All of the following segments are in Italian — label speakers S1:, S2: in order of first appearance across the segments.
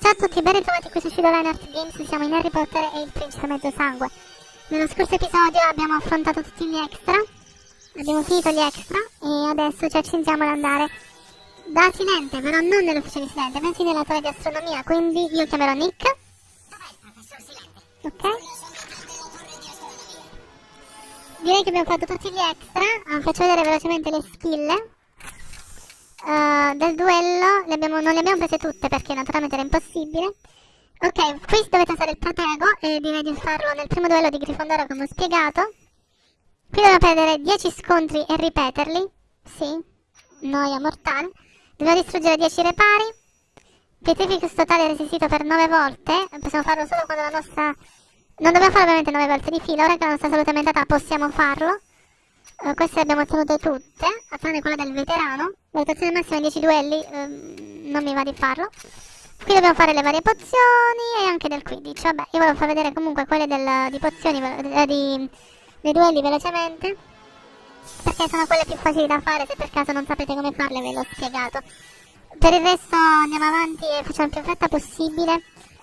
S1: Ciao a tutti, ben ritrovati qui su Shadowline Art Games, siamo in Harry Potter e il Principe Mezzosangue. Nello scorso episodio abbiamo affrontato tutti gli extra, abbiamo finito gli extra e adesso ci accingiamo ad andare da Silente, però non nell'ufficio di Silente, bensì nella torre di astronomia, quindi io chiamerò Nick.
S2: Dov'è il professor Silente?
S1: Ok. Direi che abbiamo fatto tutti gli extra, faccio vedere velocemente le skill. Del duello non le abbiamo prese tutte perché naturalmente era impossibile. Ok, qui dovete usare il protego e direi di farlo nel primo duello di Grifondoro come ho spiegato. Qui dobbiamo prendere 10 scontri e ripeterli. Sì, noia mortale. Dobbiamo distruggere 10 repari. Pietrificus totale resistito per 9 volte. Possiamo farlo solo quando la nostra... Non dobbiamo farlo ovviamente 9 volte di fila. Ora che la nostra salute è aumentata possiamo farlo. Queste le abbiamo ottenute tutte, a tranne quella del veterano. Valutazione massima in 10 duelli, non mi va di farlo. Qui dobbiamo fare le varie pozioni e anche del Quidditch. Vabbè, io volevo far vedere comunque quelle di pozioni, dei duelli velocemente, perché sono quelle più facili da fare. Se per caso non sapete come farle ve l'ho spiegato. Per il resto andiamo avanti e facciamo il più fretta possibile.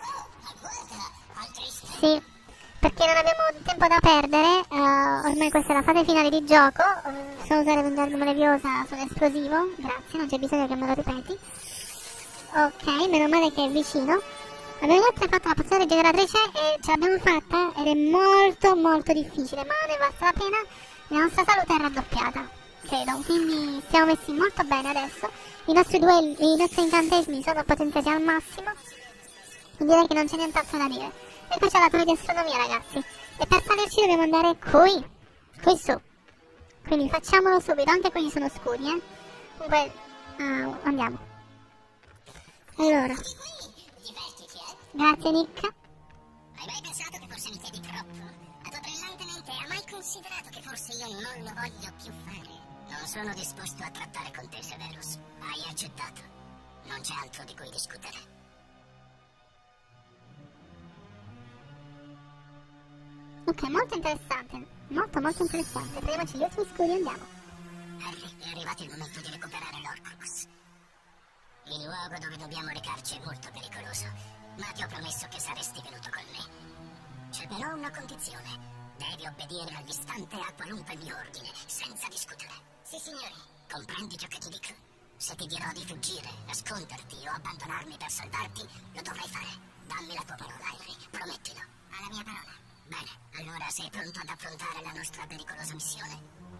S1: Sì, perché non abbiamo tempo da perdere, ormai questa è la fase finale di gioco. So usare Wingardium Leviosa sull'esplosivo, grazie, non c'è bisogno che me lo ripeti. Ok, meno male che è vicino. Abbiamo inoltre fatto la pozione rigeneratrice e ce l'abbiamo fatta ed è molto difficile, ma ne valsa la pena. La nostra salute è raddoppiata, credo, quindi siamo messi molto bene adesso. I nostri incantesimi sono potenziati al massimo, quindi direi che non c'è nient'altro da dire. E poi c'è la torre di astronomia, ragazzi. E per salirci dobbiamo andare qui su. Quindi facciamolo subito, anche quelli sono scuri, Comunque, andiamo. Allora. Grazie, Nick.
S2: Hai mai pensato che forse mi chiedi troppo? A tua brillantemente, hai mai considerato che forse io non lo voglio più fare? Non sono disposto a trattare con te, Severus. Hai accettato. Non c'è altro di cui discutere.
S1: Ok, molto interessante. Molto interessante. Prendiamoci gli ultimi scudi e andiamo.
S2: Harry, è arrivato il momento di recuperare l'Horcrux. Il luogo dove dobbiamo recarci è molto pericoloso, ma ti ho promesso che saresti venuto con me. C'è però una condizione. Devi obbedire all'istante a qualunque mio ordine, senza discutere. Sì, signore. Comprendi ciò che ti dico? Se ti dirò di fuggire, nasconderti o abbandonarmi per salvarti, lo dovrai fare. Dammi la tua parola, Harry. Promettilo. Alla mia parola. Bene, allora sei pronto ad affrontare la nostra pericolosa missione?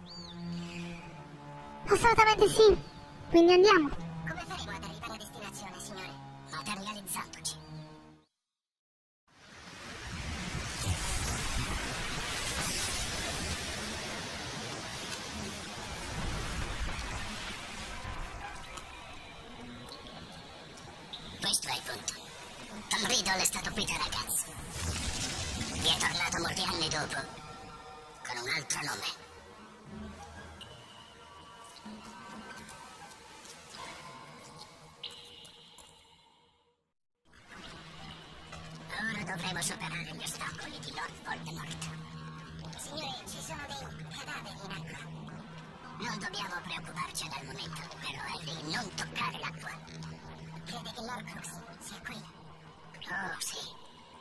S1: Assolutamente sì. Quindi andiamo.
S2: Come faremo ad arrivare a destinazione, signore? Materializzandoci. Questo è il punto. Tom Riddle è stato qui da ragazzo. Vi è tornato molti anni dopo, con un altro nome. Ora dovremo superare gli ostacoli di Lord Voldemort. Signore, ci sono dei cadaveri in acqua. Non dobbiamo preoccuparci dal momento, però Harry, non toccare l'acqua. Crede che l'Horcrux sia qui? Oh, sì.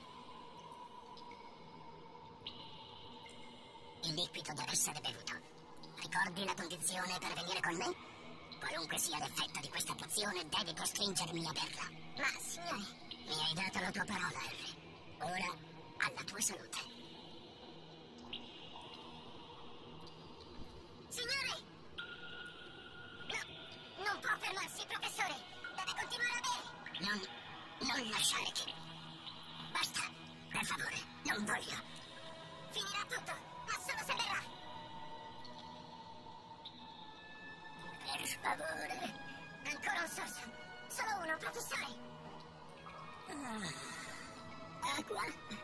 S2: Il liquido deve essere bevuto. Ricordi la condizione per venire con me? Qualunque sia l'effetto di questa pozione, devi costringermi a berla. Ma, signore... Mi hai dato la tua parola, Harry. Ora, alla tua salute. Signore! No, non può fermarsi, professore. Deve continuare a bere. Non lasciare che... Basta, per favore, non voglio. Finirà tutto, ma solo se berrà. Per favore. Ancora un sorso. Solo uno, professore. Acqua.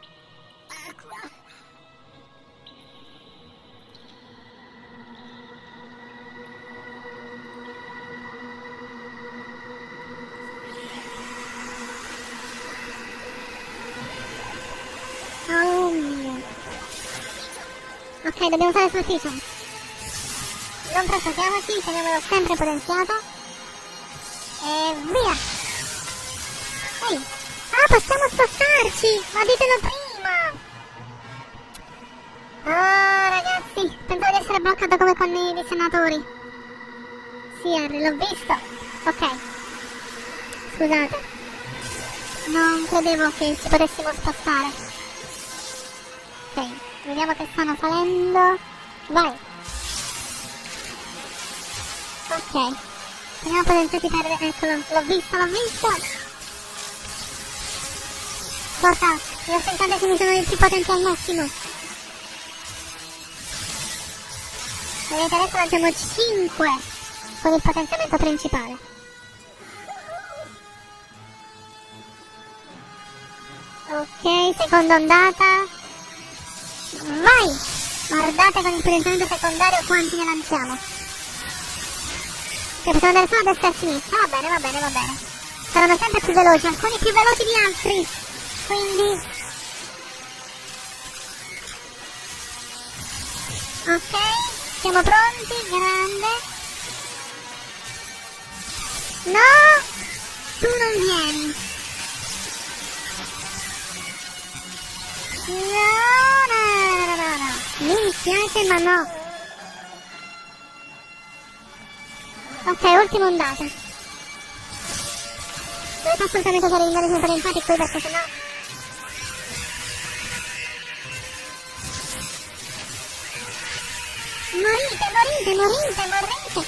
S1: Oh mio. Ok, dobbiamo fare l'ufficio. Non traslochiamoci, teniamolo sempre potenziato. E via. Ehi. spostarci! Ma ditelo prima! Oh, ragazzi, pensavo di essere bloccato come con i senatori. Sì, Harry, l'ho visto. Ok. Scusate. Non credevo che ci potessimo spostare. Ok, vediamo che stanno salendo. Vai. Ok. Siamo potenzati per... Eccolo, l'ho visto. Porca, gli incantesimi sono i più potenti al massimo. Vedete, adesso lanciamo 5 con il potenziamento principale. Ok, seconda ondata. Vai! Guardate con il potenziamento secondario quanti ne lanciamo. Ok, possiamo andare solo a destra e a sinistra. Va bene. Saranno sempre più veloci, alcuni più veloci di altri. Quindi... Ok, siamo pronti, grande. No! Tu non vieni. No. Mi dispiace, ma no. Ok, ultima ondata. Dovete assolutamente fare gli ingressi parentati qui perché sennò... Morite!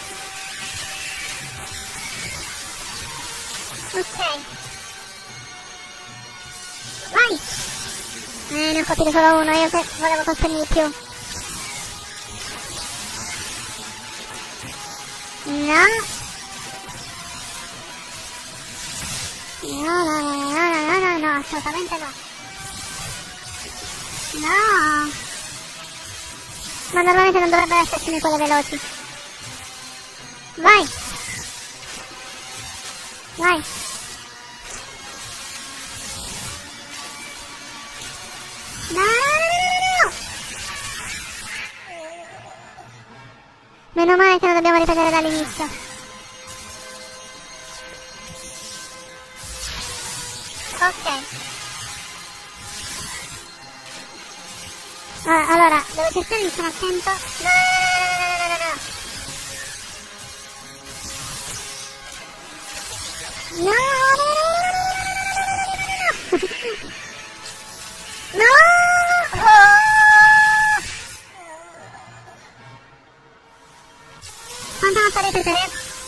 S1: Ok. Vai! Ne ho colpito solo uno, io che volevo colpirne di più. No, assolutamente no. No! Ma normalmente non dovrebbero esserci quelle veloci. Vai! No! Meno male che non dobbiamo ripetere dall'inizio. Ok. Allora, devo cercare di stare attento. No! Quanto non so ripetere?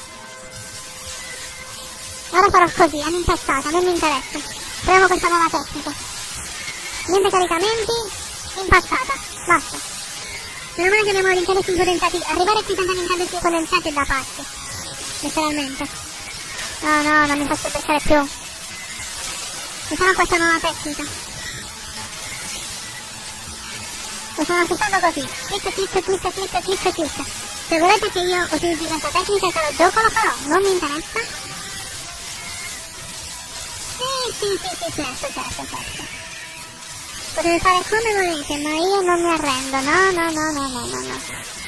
S1: Ora farò così, all'impastata, non mi interessa. Proviamo questa nuova tecnica. Niente caricamenti, impastata, basta. Meno male che abbiamo gli incandesimi potenzati. Arrivare qui senza gli incandesimi potenzati è da pazzi. Letteralmente. No, non mi faccio pensare più. Mi sarà questa nuova tecnica. Lo sto aspettando così. Clic. Se volete che io utilizzi questa tecnica che lo gioco lo farò, non mi interessa. Sì, certo. Potete fare come volete, ma io non mi arrendo. No.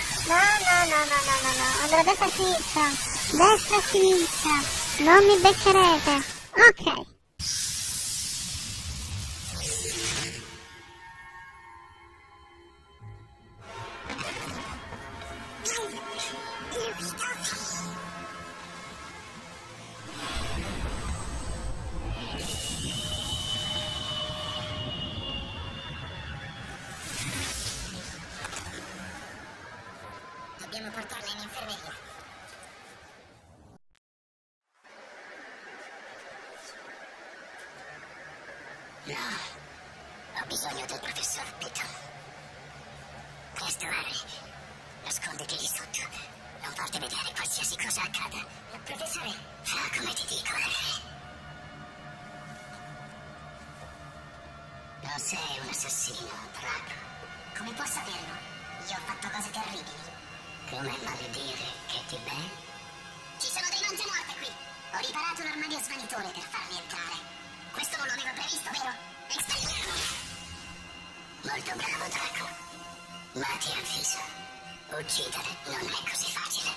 S1: Andrò destra a sinistra. Non mi beccherete. Ok.
S2: Dobbiamo portarla in infermeria. No, ho bisogno del professor Piton. Presto, Harry. Nasconditi lì sotto. Non farti vedere qualsiasi cosa accada. Professore, fa come ti dico, Harry. Non sei un assassino, Draco. Come può saperlo? Io ho fatto cose terribili. Come maledire Katie Bell? Ci sono dei mangiamorte qui. Ho riparato l'armadio svanitore per farmi entrare. Questo non lo avevo previsto, vero? Espelliamo! Molto bravo, Draco. Ma ti avviso, uccidere non è così facile.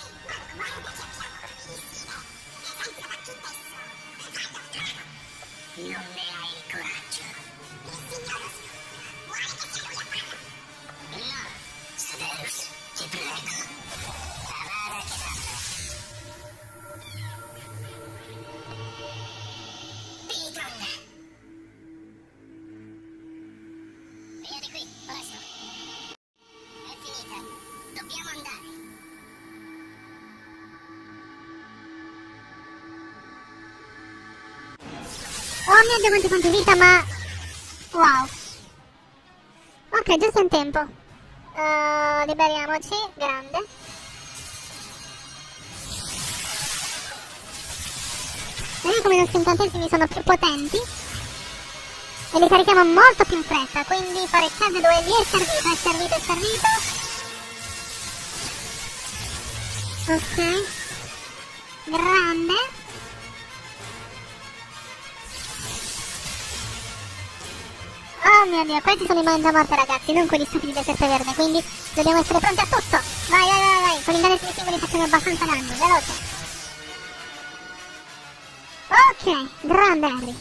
S2: Guarda che abbiamo bravissimo. Senza battute adesso. Non ne hai il coraggio. Il signore vuole che sia lui a farlo. No, Severus, ti prego. Avada Kedavra. Piton! Via di qui, presto. È finita. Dobbiamo andare.
S1: Oh mio Dio, quanti punti vita, ma... Wow. Ok, giusto in tempo. Liberiamoci, grande. Vediamo come i nostri incantesimi sono più potenti. E li carichiamo molto più in fretta, quindi fare case dove lì è servito, è servito, è servito. Ok. Grande. Oh mio Dio, questi sono i mangiamorte ragazzi, non quelli stupidi del serpe verde, quindi dobbiamo essere pronti a tutto. Vai, vai, vai, vai, con gli incantesimi singoli facciamo abbastanza danno, veloce. Ok, grande Harry.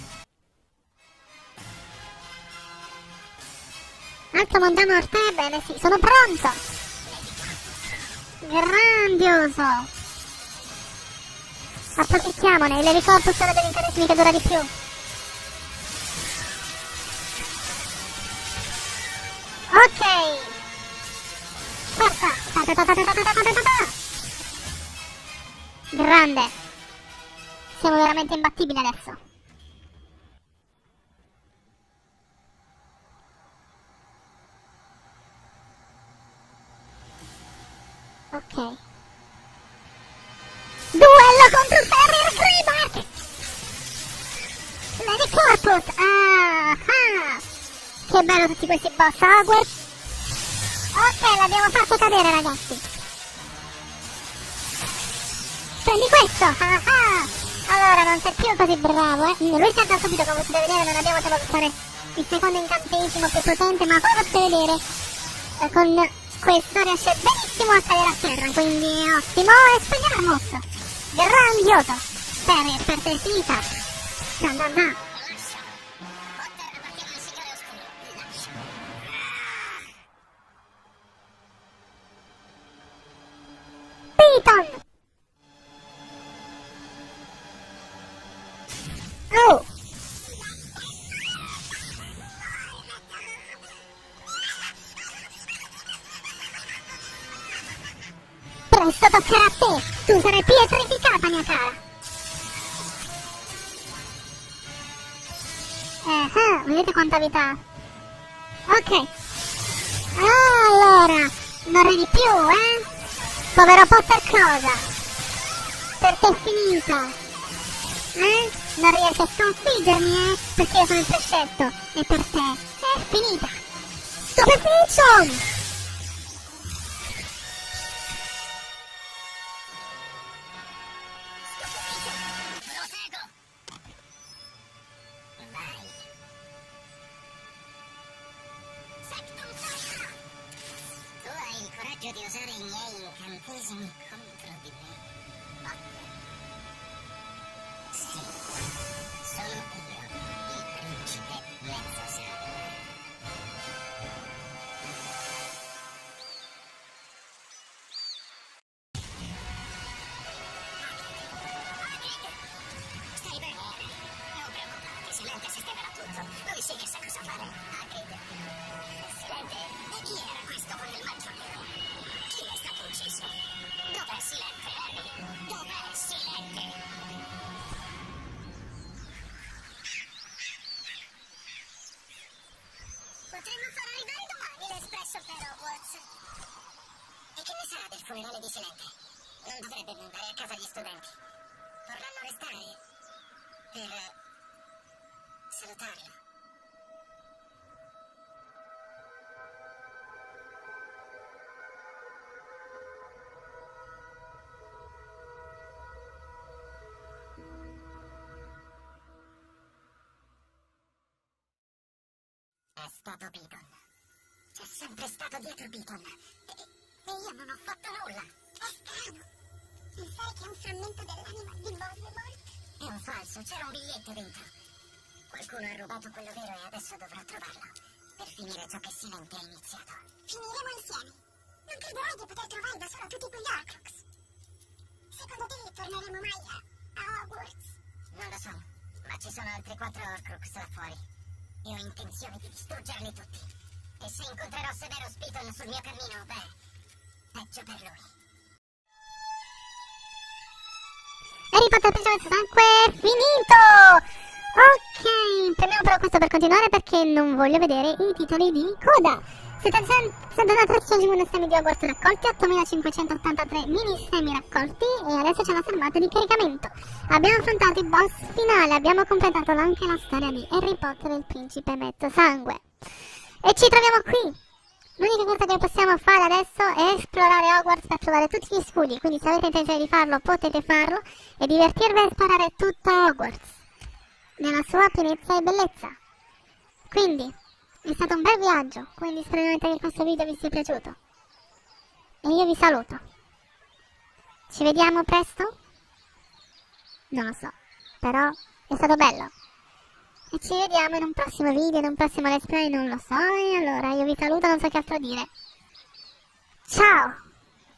S1: Altro mangiamorte, bene sì, sono pronto. Grandioso. Approfittiamone, il Levicorpus è uno degli incantesimi che dura di più. Ok. Forza. Grande. Siamo veramente imbattibili adesso. Ok. Duello contro il Terrier Greyback. Levicorpus. Ah. Che bello tutti questi boss Hogwarts. Ok, l'abbiamo fatto cadere ragazzi. Prendi questo. Allora non sei più così bravo, Lui salta subito, come potete vedere, non abbiamo tempo per fare il secondo incantesimo più potente, ma come potete vedere con questo riesce benissimo a cadere a terra, quindi ottimo. E spegnere il mosso. Grandioso. Per te finita. Da. Piton! Oh! Presto toccherà a te! Tu sarai pietrificata, mia cara! Vedete quanta vita ha? Ok! Allora! Non ridi più, Povero Potter cosa? Per te è finita! Non riesci a sconfiggermi, Perché io sono il prescelto e per te è finita! Stupefiction!
S2: Di usare i miei incantesimi contro di me. Sì, sono io, il principe Mezzosano. Stai bene? Non preoccupate, Silente sistemerà tutto. Lui sì che sa cosa fare. Hagrid. Silente, e chi era questo con il mangione? Chi è stato ucciso? Dov'è Silente, Harry? Dov'è Silente? Potremmo far arrivare domani l'espresso per Hogwarts. E che ne sarà del funerale di Silente? Non dovrebbe andare a casa gli studenti. Vorranno restare per salutarlo. È stato Piton. C'è sempre stato dietro Piton. E io non ho fatto nulla. È strano. Pensare che è un frammento dell'anima di Voldemort. È un falso, c'era un biglietto dentro. Qualcuno ha rubato quello vero e adesso dovrò trovarlo per finire ciò che Silent ha iniziato. Finiremo insieme. Non crederai di poter trovare da solo tutti quegli Horcrux. Secondo te torneremo mai a Hogwarts? Non lo so, ma ci sono altri 4 Horcrux là fuori. E ho intenzione di distruggerli tutti. E se incontrerò Severo Spiton sul mio cammino, beh, peggio per lui.
S1: Harry Potter Prigione Sangue è finito! Ok, prendiamo però questo per continuare perché non voglio vedere i titoli di coda. 713 semi di Hogwarts raccolti, 8583 mini semi raccolti e adesso c'è la fermata di caricamento. Abbiamo affrontato il boss finale, abbiamo completato anche la storia di Harry Potter e il principe mezzo sangue. E ci troviamo qui. L'unica cosa che possiamo fare adesso è esplorare Hogwarts per trovare tutti gli scudi, quindi se avete intenzione di farlo potete farlo e divertirvi a esplorare tutta Hogwarts nella sua pienezza e bellezza. Quindi è stato un bel viaggio, quindi spero che questo video vi sia piaciuto e io vi saluto. Ci vediamo presto? Non lo so, però è stato bello. E ci vediamo in un prossimo video, in un prossimo let's play, non lo so, e allora io vi saluto, non so che altro dire. Ciao!